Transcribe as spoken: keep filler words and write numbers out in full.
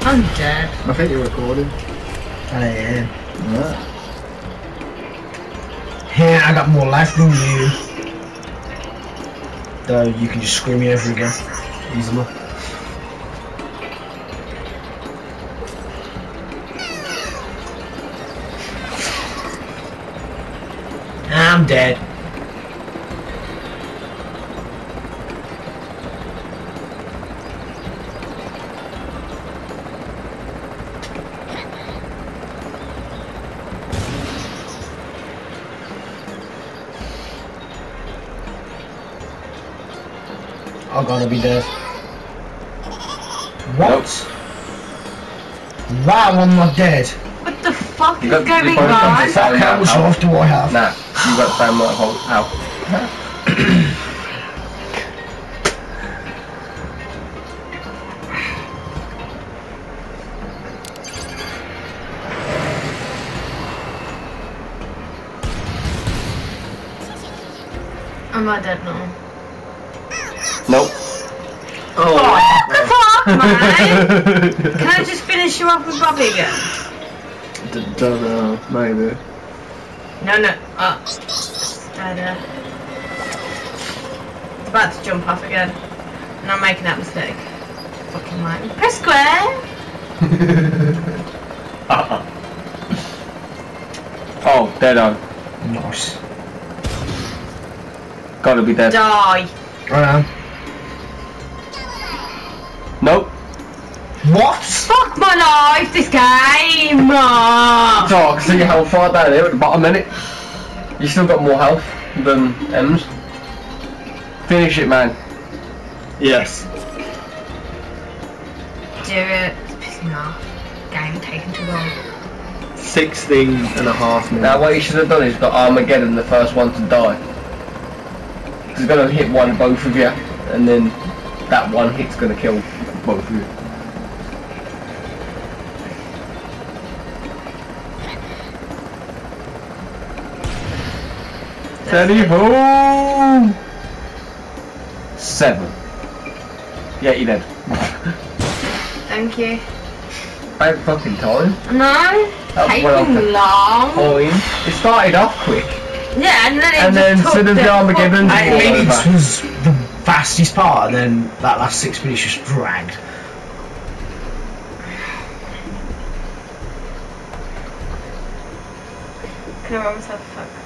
I'm dead. I think you're recording. I am. Yeah. Yeah, I got more life than you. Though you can just screw me over again. Easily. I'm dead. I'm gonna be dead. What? Wow, I'm not dead. What the fuck You is got- going you probably got on? this- Fuck, how much life do I have? Nah, you got the same amount of health. Ow. Am I dead now? Nope. Oh, fuck, man! Can I just finish you off with Bobby again? D don't know, maybe. No, no. Oh. Dead, uh, it's about to jump off again. And I'm making that mistake. Fucking man. Press square! Oh, dead on. Nice. Gotta be dead. Die. I am. Nope. What? Fuck my life, this game! Oh. So I can see how far down there at the bottom, innit? You still got more health than M's. Finish it, man. Yes. Do it. It's pissing me off. Game taken too long. sixteen and a half minutes. Now what you should have done is got Armageddon the first one to die. He's gonna hit one both of you, and then that one hit's gonna kill both of you. Steady home. Seven. Yeah, you're dead. Thank you. Bad fucking time. No, That taking went off the long. Point. It started off quick, Yeah, and then it and just then took soon as the the Armageddon, I all think over. this was the fastest part, and then that last six minutes just dragged. Can I run myself a fuck?